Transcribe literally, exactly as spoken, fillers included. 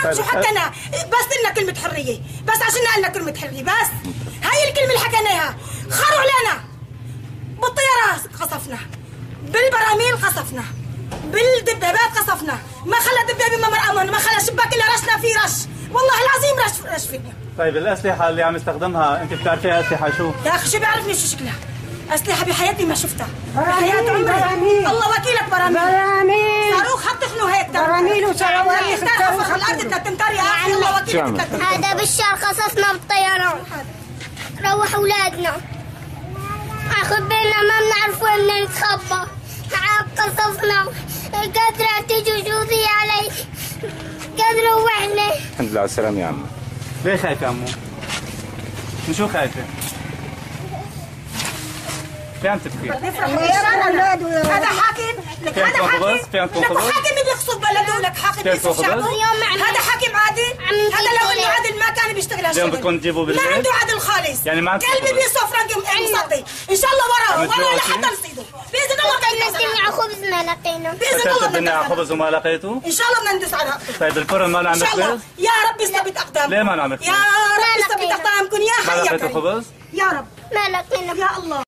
طيب شو حكينا؟ بس لنا كلمة حرية، بس عشان قلنا كلمة حرية بس. هاي الكلمة اللي حكيناها، خروا علينا. بالطيارة قصفنا، بالبراميل قصفنا، بالدبابات قصفنا، ما خلى دبابة ما مرأمن، ما خلى شباك الا رشنا فيه رش، والله العظيم رش رش فينا. طيب الأسلحة اللي عم يستخدمها أنت بتعرفيها أسلحة شو؟ يا أخي شو بيعرفني شو شكلها؟ أسلحة بحياتي ما شفتها، بحياة عمري، الله وكيلك براميل براميل صاروخ حطخنوا هيك براميل وصواريخ تنفخ الأرض تنتمطر يا أخي الله وكيلك. هذا بالشهر قصصنا بالطيران، روح أولادنا أخذ بالنا ما بنعرف وين نتخبى، قصصنا قادرة تيجي جوزي علي قادرة وحنا. الحمد لله على السلامة يا عمو. ليه خايفة يا عمو؟ من شو خايفة؟ ليه عم تبكي؟ هذا حاكم، لك هذا حاكم، لك حاكم بيقصد بلده، لك حاكم بيقصد شعبه، هذا حاكم عادل، هذا لو انه عادل ما كان بيشتغل هالشغل. اليوم بدكم تجيبوا بالليل؟ ما عنده عدل خالص، يعني ما عنده قلبي بيصف رقم مصدي، ان شاء الله وراه وراه لحتى نصيده، باذن الله بدنا خبز ما لقينا، باذن الله بدنا خبز وما لقيته؟ ان شاء الله بدنا ندوس على اقدام. طيب الفرن ما نعمل خبز؟ يا رب يثبت اقدامكم. ليه ما نعمل خبز؟ يا رب يثبت اقدامكم يا حي ما يا لقيتوا كريم. خبز؟ يا رب ما لقينا يا الله.